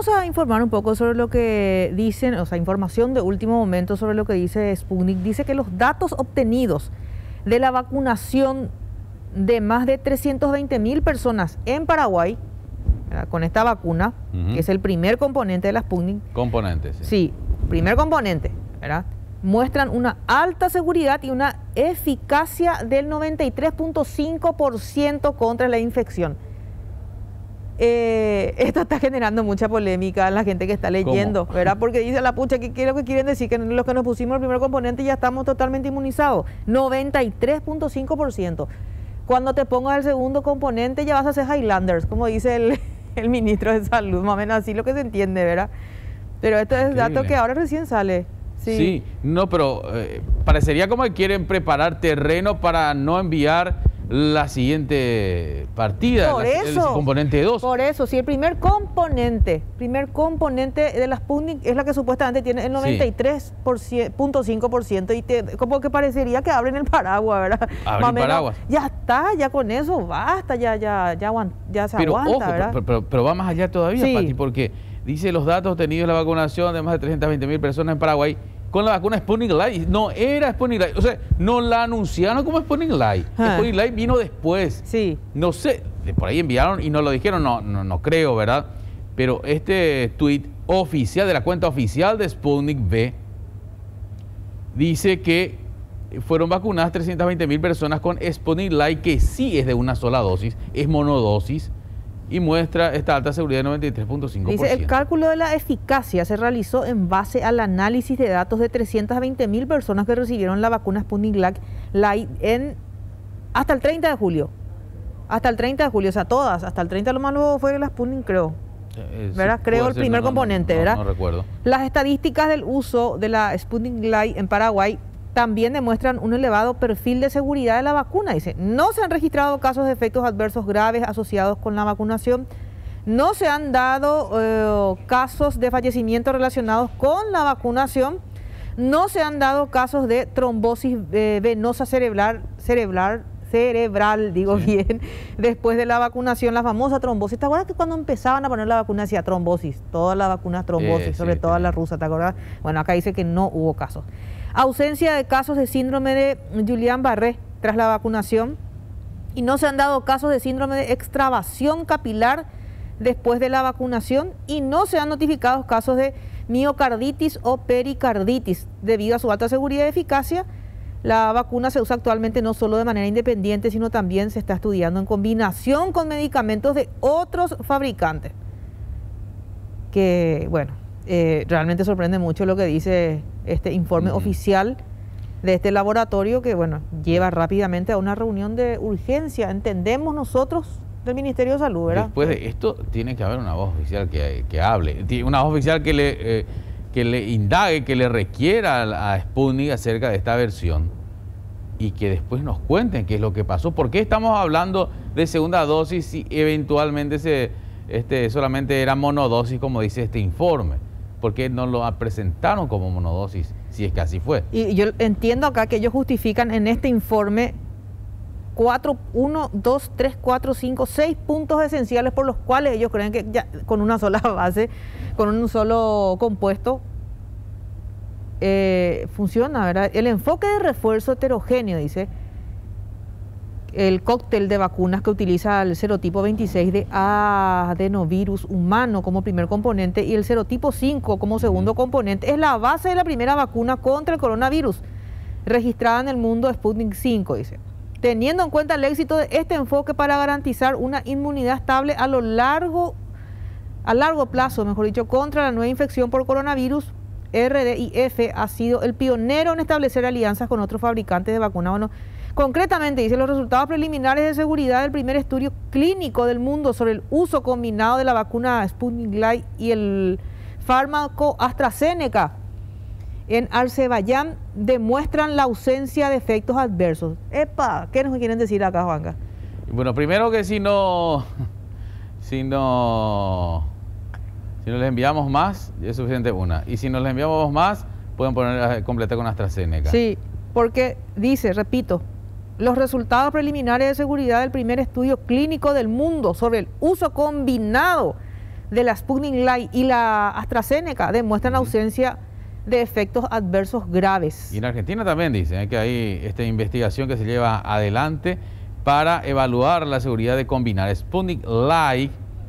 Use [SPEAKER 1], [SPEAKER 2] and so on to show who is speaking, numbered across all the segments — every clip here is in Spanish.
[SPEAKER 1] Vamos a informar un poco sobre lo que dicen, o sea, información de último momento sobre lo que dice Sputnik. Dice que los datos obtenidos de la vacunación de más de 320.000 personas en Paraguay, ¿verdad?, con esta vacuna, que es el primer componente de la Sputnik.
[SPEAKER 2] Componente, sí.
[SPEAKER 1] Sí, primer componente, ¿verdad?, muestran una alta seguridad y una eficacia del 93.5% contra la infección. Esto está generando mucha polémica en la gente que está leyendo,
[SPEAKER 2] ¿Cómo?
[SPEAKER 1] ¿verdad? Porque dice la pucha, ¿qué es lo que quieren decir? Que los que nos pusimos el primer componente ya estamos totalmente inmunizados. 93.5%. Cuando te pongas el segundo componente ya vas a hacer Highlanders, como dice el ministro de Salud, más o menos así lo que se entiende, ¿verdad? Pero esto es dato que ahora recién sale.
[SPEAKER 2] Sí, no, pero parecería como que quieren preparar terreno para no enviar la siguiente partida,
[SPEAKER 1] por eso,
[SPEAKER 2] el componente 2.
[SPEAKER 1] Por eso, si el primer componente de la Sputnik es la que supuestamente tiene el 93.5% y como que parecería que abren el paraguas, ¿verdad?
[SPEAKER 2] Abren paraguas.
[SPEAKER 1] Ya está, ya con eso basta, ya se
[SPEAKER 2] pero,
[SPEAKER 1] aguanta,
[SPEAKER 2] ojo,
[SPEAKER 1] ¿verdad?
[SPEAKER 2] Pero va más allá todavía,
[SPEAKER 1] Sí.
[SPEAKER 2] Pati, porque dice los datos obtenidos de la vacunación de más de 320.000 personas en Paraguay con la vacuna Sputnik Light. No era Sputnik Light, o sea, no la anunciaron como Sputnik Light. Sputnik Light vino después.
[SPEAKER 1] Sí.
[SPEAKER 2] No sé, por ahí enviaron y no lo dijeron, no creo, ¿verdad? Pero este tuit oficial, de la cuenta oficial de Sputnik V, dice que fueron vacunadas 320.000 personas con Sputnik Light, que sí es de una sola dosis, es monodosis, y muestra esta alta seguridad de 93.5%.
[SPEAKER 1] Dice, el cálculo de la eficacia se realizó en base al análisis de datos de 320.000 personas que recibieron la vacuna Sputnik Light hasta el 30 de julio. Hasta el 30 de julio, o sea, todas. Hasta el 30 lo malo fue la Sputnik, creo. ¿Verdad? Creo el primer componente, ¿verdad?
[SPEAKER 2] No recuerdo.
[SPEAKER 1] Las estadísticas del uso de la Sputnik Light en Paraguay también demuestran un elevado perfil de seguridad de la vacuna. Dice, no se han registrado casos de efectos adversos graves asociados con la vacunación, no se han dado casos de fallecimiento relacionados con la vacunación, no se han dado casos de trombosis venosa cerebral, digo bien, después de la vacunación, la famosa trombosis. ¿Te acuerdas que cuando empezaban a poner la vacuna decía trombosis? Todas las vacunas trombosis, sobre todo la rusa, ¿te acuerdas? Bueno, acá dice que no hubo casos. Ausencia de casos de síndrome de Guillain-Barré tras la vacunación y no se han dado casos de síndrome de extravasación capilar después de la vacunación y no se han notificado casos de miocarditis o pericarditis. Debido a su alta seguridad y eficacia, la vacuna se usa actualmente no solo de manera independiente, sino también se está estudiando en combinación con medicamentos de otros fabricantes. Que, bueno, realmente sorprende mucho lo que dice este informe oficial de este laboratorio que, bueno, lleva rápidamente a una reunión de urgencia, entendemos nosotros, del Ministerio de Salud, ¿verdad?
[SPEAKER 2] Después de esto tiene que haber una voz oficial que hable, una voz oficial que le indague, que le requiera a Sputnik acerca de esta versión y que después nos cuenten qué es lo que pasó. ¿Por qué estamos hablando de segunda dosis si eventualmente solamente era monodosis, como dice este informe? ¿Por qué no lo presentaron como monodosis, si es que así fue?
[SPEAKER 1] Y yo entiendo acá que ellos justifican en este informe 6 puntos esenciales por los cuales ellos creen que ya con una sola base, con un solo compuesto, funciona, ¿verdad? El enfoque de refuerzo heterogéneo, dice, el cóctel de vacunas que utiliza el serotipo 26 de adenovirus humano como primer componente y el serotipo 5 como segundo componente, es la base de la primera vacuna contra el coronavirus registrada en el mundo, Sputnik 5, dice. Teniendo en cuenta el éxito de este enfoque para garantizar una inmunidad estable a largo plazo, mejor dicho, contra la nueva infección por coronavirus, RDIF ha sido el pionero en establecer alianzas con otros fabricantes de vacunas. Bueno, concretamente, dice, los resultados preliminares de seguridad del primer estudio clínico del mundo sobre el uso combinado de la vacuna Sputnik Light y el fármaco AstraZeneca en Azerbaiyán demuestran la ausencia de efectos adversos. ¡Epa! ¿Qué nos quieren decir acá, Juanca?
[SPEAKER 2] Bueno, primero que si no les enviamos más, es suficiente una. Y si no les enviamos más, pueden completar con AstraZeneca.
[SPEAKER 1] Sí, porque dice, repito, los resultados preliminares de seguridad del primer estudio clínico del mundo sobre el uso combinado de la Sputnik Light y la AstraZeneca demuestran ausencia de efectos adversos graves.
[SPEAKER 2] Y en Argentina también dicen que hay esta investigación que se lleva adelante para evaluar la seguridad de combinar Sputnik Light,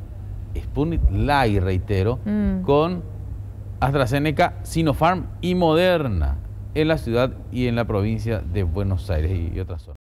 [SPEAKER 2] reitero, con AstraZeneca, Sinopharm y Moderna en la ciudad y en la provincia de Buenos Aires y otras zonas.